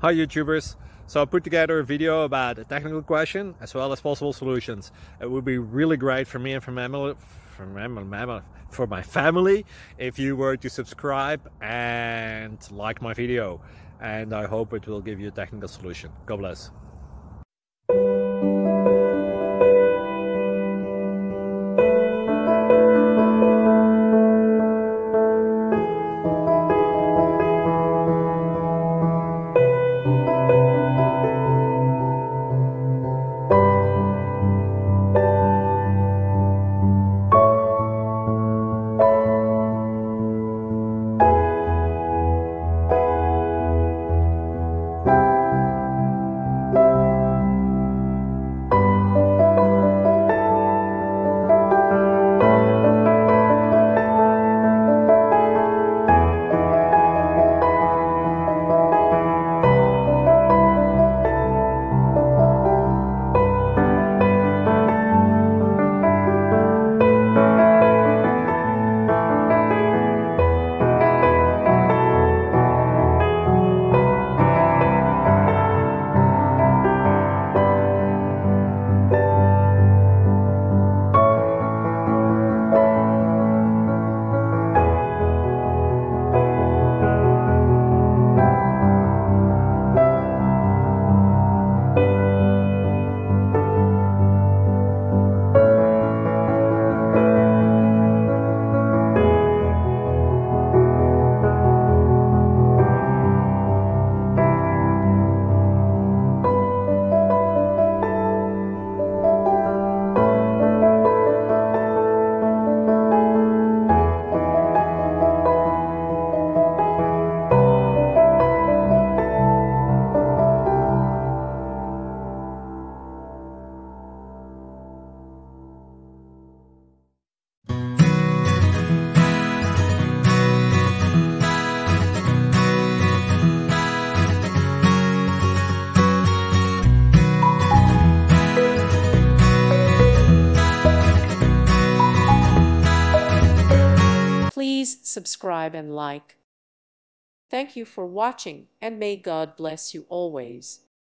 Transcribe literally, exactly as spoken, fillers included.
Hi YouTubers! So I put together a video about a technical question as well as possible solutions. It would be really great for me and for my family, for my, for my family if you were to subscribe and like my video, and I hope it will give you a technical solution. God bless. Please subscribe and like. Thank you for watching, and may God bless you always.